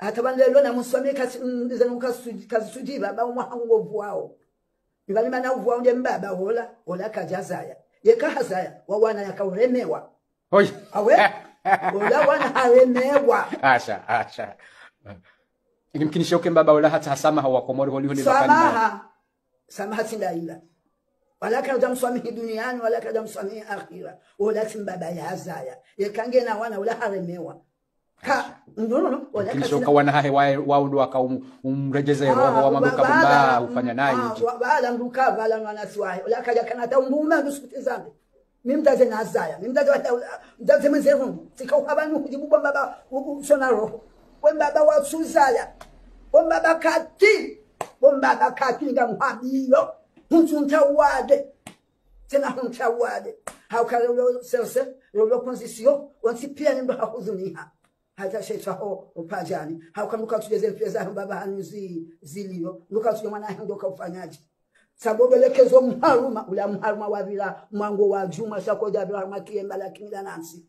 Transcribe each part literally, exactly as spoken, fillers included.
atabandelwa na muswami kasi nzenuka kasujiba ba umuhango vuao nibalima na vuao nde mbaba hola hola kajazaya yeka hazaya wawana yakauremewa oi awe hola wana haremewa asha asha inimkinisha uke mbaba hola hata hasamaha wa komori holi holi samaha samaha tindaila wala kaja mswami duniani wala kaja mswami akhira hola timbaba yazaya yekange na wana hola haremewa ka no no wala kisho kawana hahe wao ndo akamrejeza roho wa mabuka bamba ufanya naye bala nduka bala mwana siwahe wala kaja kana ta unduma ndusukutizane mimdaze nazaya mimdaze mdaze mzeru tikauhabanu kujibu baba usona roho wembaba wa suzaya wembaba kati wembaba kati ngamhabilo huntunta wade tena hunta wade haukalo selse lo position wansi pia ndo hakuzuniha hata sheitwa ho upajani haukamuka tujeze pesa baba hanuzi zilio luka tuje mwana ndo kaufanyaje sababu lekezo mharuma ula mharuma wabila mwango wa juma shakoja bila makiemba lakini danansi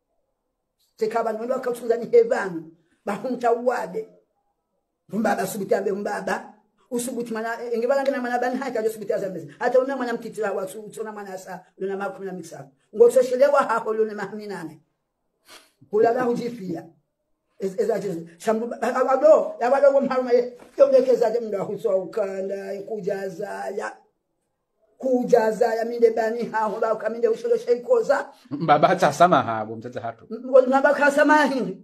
tekaba ndo akatunza ni hebanu bahunta wade mbaba subitambe mbaba usubuti mana ngebala ngena mana bani haka josubuti azambezi hata una mwana mkitira wa tuna mana sa luna makumi na misa ngotoshelewa hapo luna mahminane kulala hujifia ezaje shambu ado yabalo mharuma yomekeza mndo huso ukanda kujaza ya kujaza ya minde bani haho ba kaminde usholo sheikoza baba hata samaha bomtata hatu ngaba kasama hindi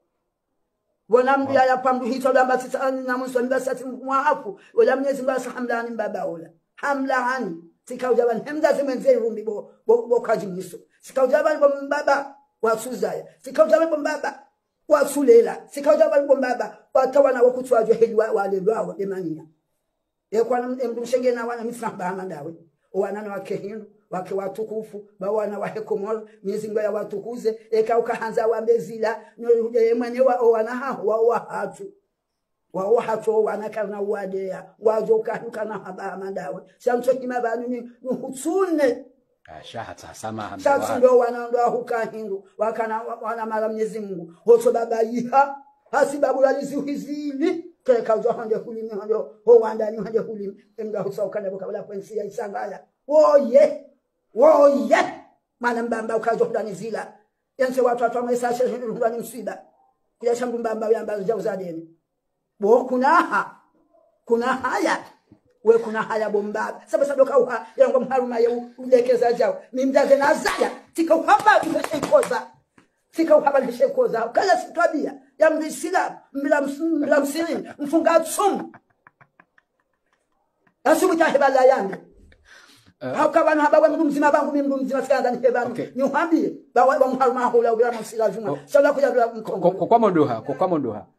bona mbya ya pamdu hito lamba tsani na muso mbasati mwahafu wala mnyezi mbasa hamlani mbaba ola hamlani sikaujaban hemda semenze rumbi bo bo kajimiso sikaujaban bo mbaba wasuzaya sikaujaban bo mbaba wasulela sikaujaban bo mbaba watawana wakutwaje helwa wale lwawo demania ekwana mdumshenge na wana misamba amandawe wanana wake hino wake watukufu bawana wa hekomol mizingo ya watukuze eka ukahanza wambezila no yemane wa wana ha wa hatu wa hatu wana kana wadea wajoka kana haba amandawe shamcho kimabanu ni hutsune ashahata samaha sasa ndo wana ndo huka hindu wakana wana mara Mwenyezi Mungu hoto baba yiha hasibabulalizi hizili keka uzohande hulimi hando ho wandani hande hulimi emga husoka na bukabula kwensi ya isangaya oye oye mana mbamba ukazo ndani zila yense watu watu wamesasha ndani msiba kuja shambu mbamba yamba jauzadeni bo kunaha kuna haya we kuna haya bombaba sababu sadoka uha yango mharuma yeu ulekeza jao mimdaze nazaya tika uhaba umeshaikoza tika uhaba umeshaikoza kala sitwabia ya mdisila mlamsini mfunga tsumu asubuta hebala yangu hakabana habawa mzima bangu mimi mzima sikanda ni hebana nyuhambie bawa mharuma hula bila msila juma sala kuja bila mkongo kwa mondoha kwa mondoha